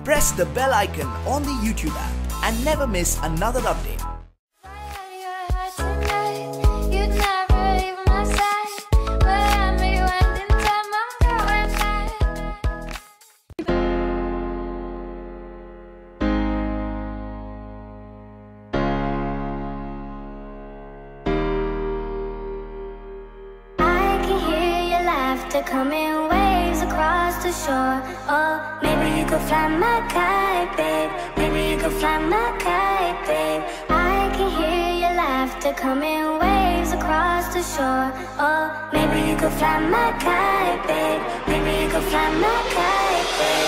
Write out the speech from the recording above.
press the bell icon on the YouTube app and never miss another update. Coming waves across the shore. Oh, maybe you could fly my kite, babe. Maybe you could fly my kite, babe. I can hear your laughter coming waves across the shore. Oh, maybe you could fly my kite, babe. Maybe you could fly my kite, babe.